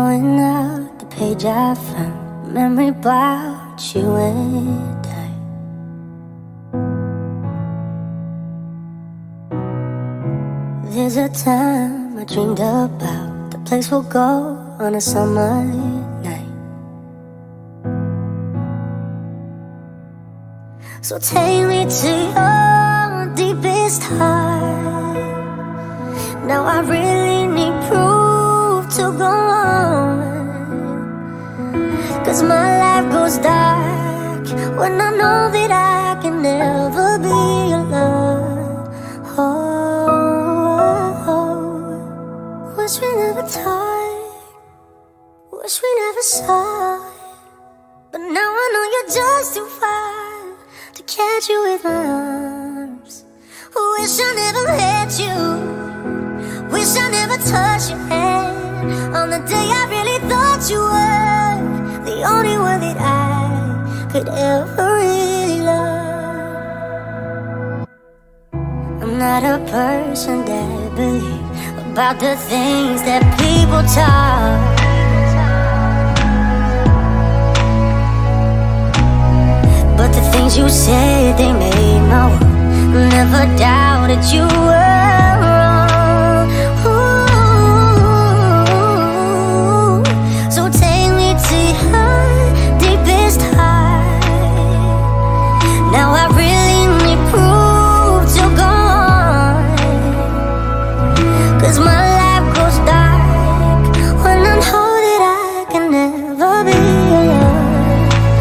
throwing out the page I found, memory about you and I. There's a time I dreamed about the place we'll go on a summer night. So take me to your deepest heart. Now I really need proof to go on, 'cause my life goes dark when I know that I can never be alone. Wish we never talked, wish we never saw it, but now I know you're just too far to catch you with my arms. Wish I never met you, wish I never touched your hand on the day I really thought you were the only one that I could ever really love. I'm not a person that believes about the things that people talk. But the things you said, they made my world. Never doubted you were wrong. Ooh. So take me to your deepest heart. Now I really need proof to go on, 'cause my life goes dark when I know that I can never be alone.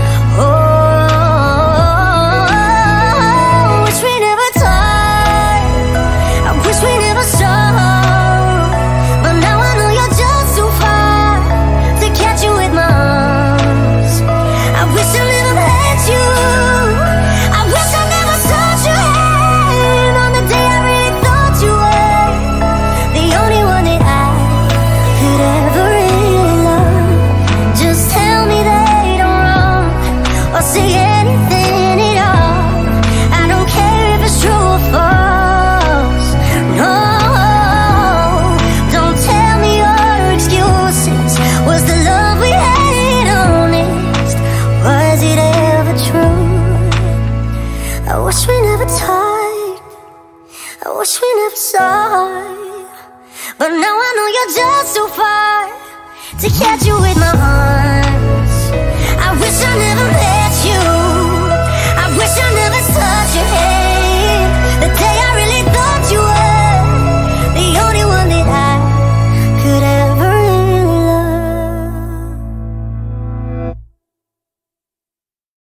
Oh, wish we never talked, I wish we never saw, but now I know you're just too far to catch you with my arms. I wish I never met you, I wish I never touched your hand on the day I really thought you were the only one that I could ever really love. Just tell me that I'm wrong, or say anything at all. I don't care if it's true or false. No, don't tell me your excuses. Was the love we had honest? Was it ever true? I wish we never talked, I wish we never saw, but now I know you're just too far to catch you with my arms. I wish I never met